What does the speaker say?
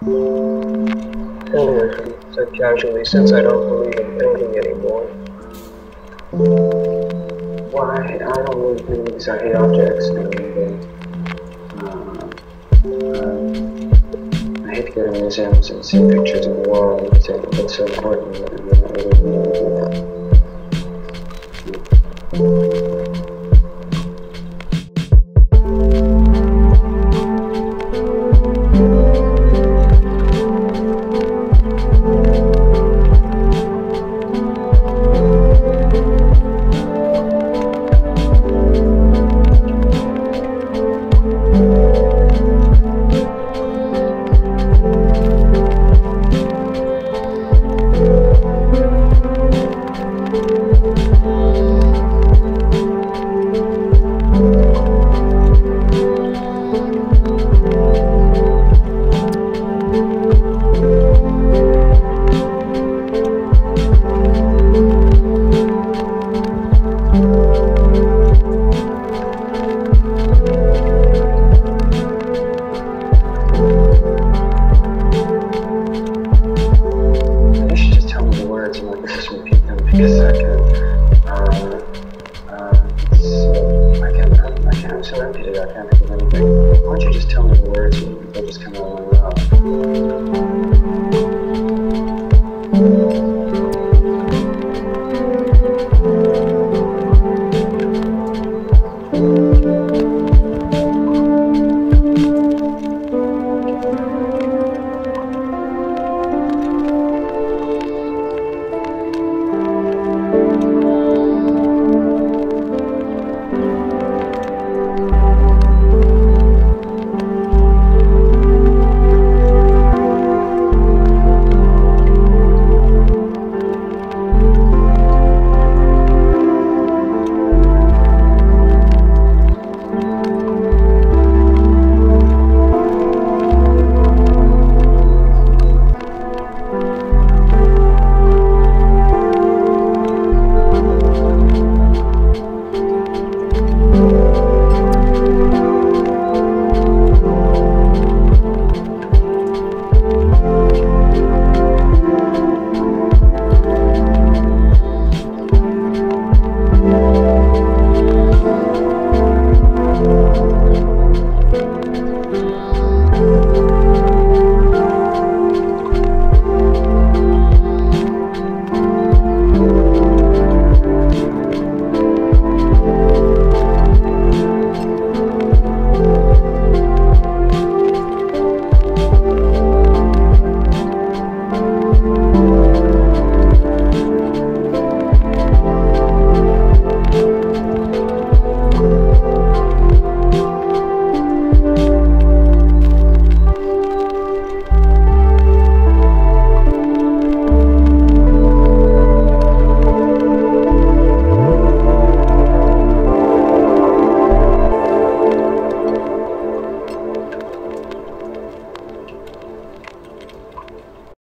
Hinduism said casually, since I don't believe in thinking anymore. Well, I don't really think because I hate objects and I hate to go to museums and see pictures of the world and say what's so important and then I really mean because I can't, I'm so empty today, I can't think of anything. Why don't you just tell me the words and they'll just come out of my mouth?